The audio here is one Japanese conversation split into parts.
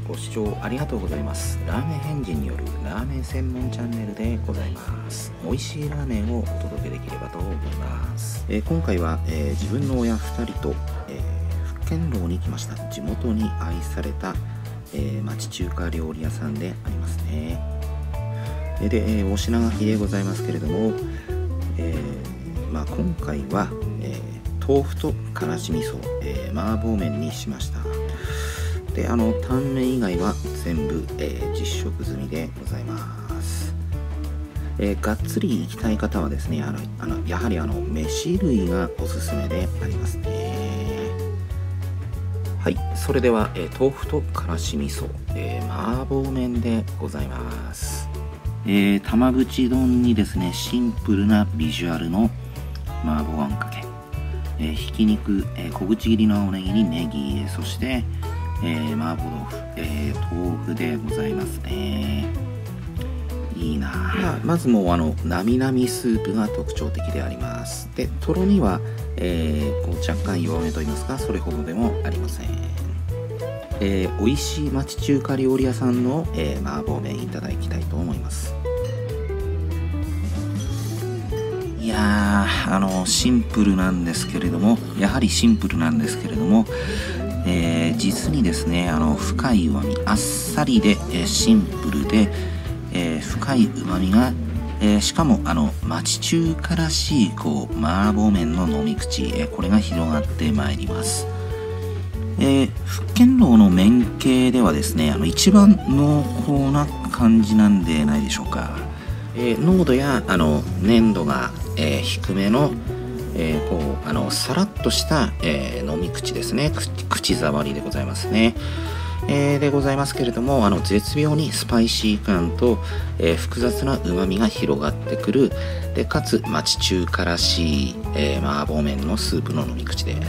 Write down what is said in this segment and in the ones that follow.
ご視聴ありがとうございます。ラーメン変人によるラーメン専門チャンネルでございます。美味しいラーメンをお届けできればと思います。今回は、自分の親2人と、福建楼に来ました。地元に愛された、町中華料理屋さんでありますね。で、お品書きでございますけれども、今回は、豆腐とからし味噌、麻婆麺にしました。で、タン麺以外は全部、実食済みでございます。がっつり行きたい方はですね、やはり飯類がおすすめでありますね。はい、それでは、豆腐とからし味噌、麻婆麺でございます。玉淵丼にですね、シンプルなビジュアルの麻婆あんかけ、ひき肉、小口切りの青ネギにネギ、そして麻婆豆腐、豆腐でございますね。いいな。まずもうなみなみスープが特徴的であります。で、とろみは、若干弱めと言いますか、それほどでもありません。美味しい町中華料理屋さんの、麻婆麺いただきたいと思います。いやー、シンプルなんですけれども、やはりシンプルなんですけれども、実にですね、深い旨味、あっさりで、シンプルで、深い旨味が、しかも町中華らしい麻婆麺の飲み口、これが広がってまいります。福建楼の麺系ではですね、一番濃厚な感じなんでないでしょうか。濃度や粘度が、低めのさらっとした、飲み口ですね。口触りでございますね。でございますけれども、絶妙にスパイシー感と、複雑な旨味が広がってくる。でかつ町中華らしい、麻婆麺のスープの飲み口です。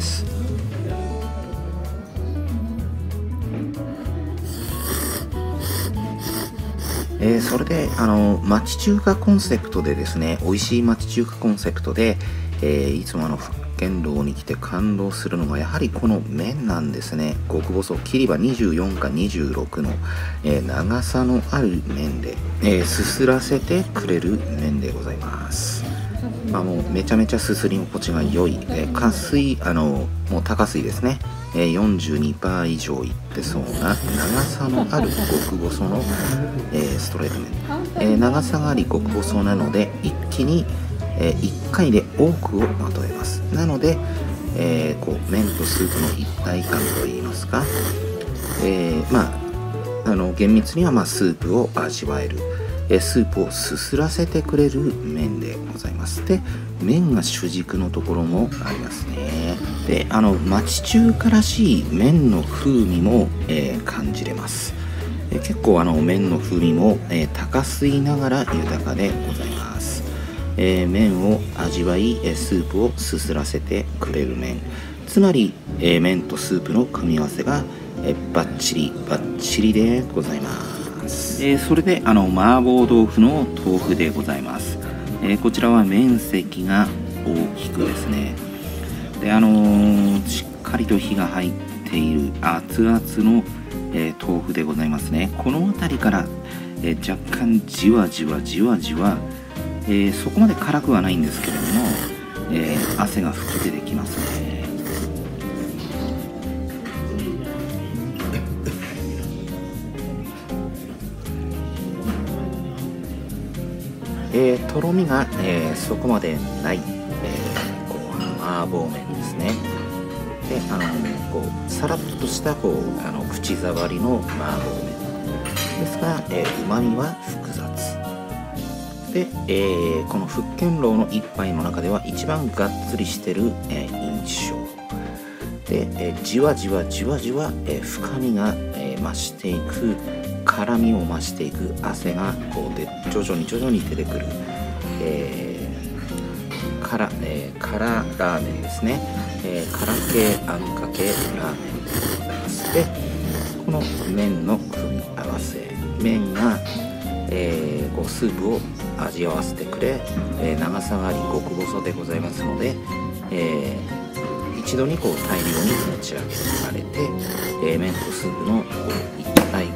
それで町中華コンセプトでですね、美味しい町中華コンセプトで、いつも福建楼に来て感動するのがやはりこの麺なんですね。極細、切り刃24か26の、長さのある麺で、すすらせてくれる麺でございます。もうめちゃめちゃすすり心地が良い、加水もう高水ですね。42% 以上いってそうな長さのある極細の、ストレート麺、長さがあり極細なので一気に、1回で多くをまとえます。なので、麺とスープの一体感といいますか、厳密にはスープを味わえる、スープをすすらせてくれる麺でございます。で、麺が主軸のところもありますね。で、町中華らしい麺の風味も、感じれます。結構麺の風味も、高吸いながら豊かでございます。麺を味わい、スープをすすらせてくれる麺。つまり、麺とスープの組み合わせが、バッチリバッチリでございます。それで麻婆豆腐の豆腐でございます。こちらは面積が大きくですね、でしっかりと火が入っている熱々の、豆腐でございますね。この辺りから、若干じわじわじわじわ、そこまで辛くはないんですけれども、汗が吹き出てきますね。とろみが、そこまでない、麻婆麺ですね。で、さらっとした口触りの麻婆麺ですが、うまみは複雑で、この福建楼の一杯の中では一番がっつりしてる、印象で、じわじわじわじわ、深みが、増していく、辛みを増していく、汗が徐々に徐々に出てくる、辛ラーメンですね。辛系あんかけラーメンでございます。で、この麺の組み合わせ、麺が、スープを味合わせてくれ、長さがあり極細でございますので、一度に大量に持ち上げられて、麺とスープの一体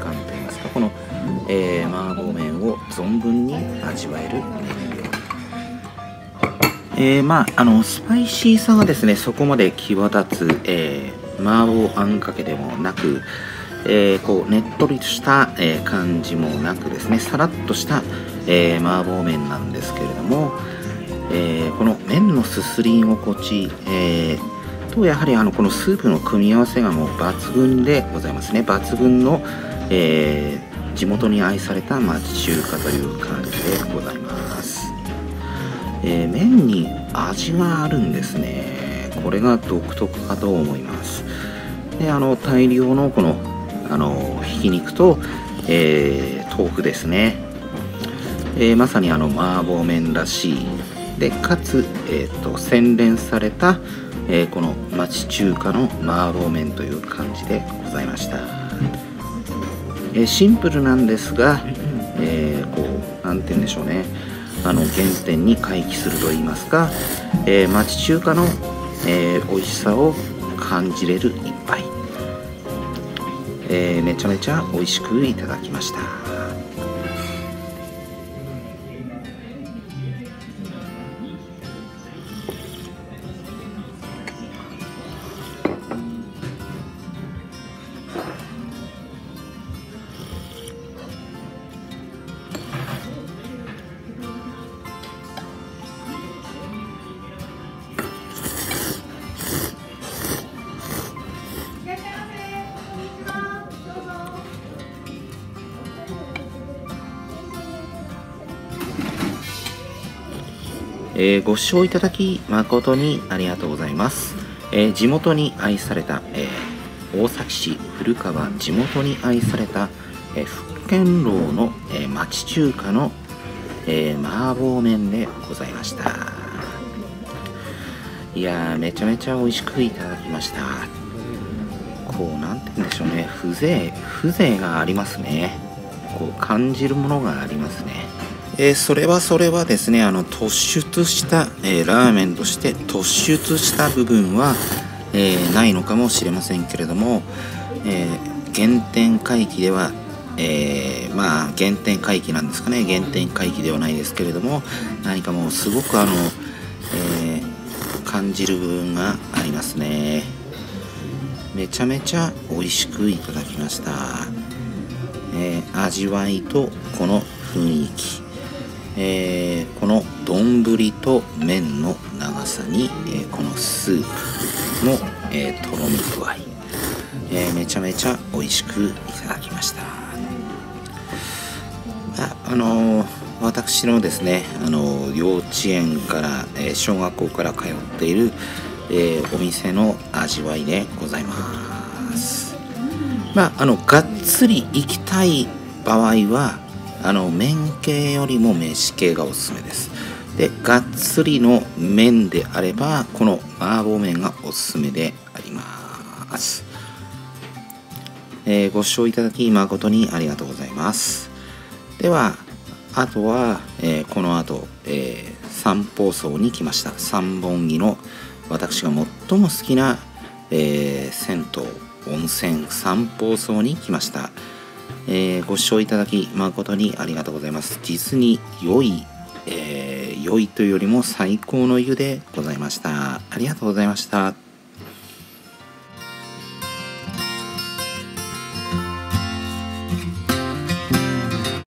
麻婆麺を存分に味わえるスパイシーさがですねそこまで際立つ、麻婆あんかけでもなく、こうねっとりとした、感じもなくですねさらっとした、麻婆麺なんですけれども、この麺のすすり心地、とやはりこのスープの組み合わせがもう抜群でございますね。抜群の、地元に愛された町中華という感じでございます。麺に味があるんですね。これが独特かと思います。で大量のこのひき肉と、豆腐ですね、まさに麻婆麺らしいでかつ、洗練された、この町中華の麻婆麺という感じでございました。シンプルなんですが、こうなんて言うんでしょうね、原点に回帰すると言いますか、町中華の、美味しさを感じれる一杯、めちゃめちゃ美味しくいただきました。ご視聴いただき誠にありがとうございます。地元に愛された、大崎市古川地元に愛された、福建楼の、町中華の、麻婆麺でございました。いやーめちゃめちゃ美味しくいただきました。こうなんて言うんでしょうね、風情がありますね。こう感じるものがありますね。それはですね突出した、ラーメンとして突出した部分は、ないのかもしれませんけれども、原点回帰では、原点回帰なんですかね、原点回帰ではないですけれども、何かもうすごく感じる部分がありますね。めちゃめちゃ美味しくいただきました。味わいとこの雰囲気、この丼と麺の長さに、このスープの、とろみ具合、めちゃめちゃ美味しくいただきました。私のですね幼稚園から、小学校から通っている、お店の味わいでございます。がっつり行きたい場合は麺系よりも飯系がおすすめです。でがっつりの麺であればこの麻婆麺がおすすめであります。ご視聴いただき誠にありがとうございます。ではあとは、この後、三宝荘に来ました。三本木の私が最も好きな、銭湯温泉三宝荘に来ました。ご視聴いただき誠にありがとうございます。実に良いというよりも最高の湯でございました。ありがとうございました。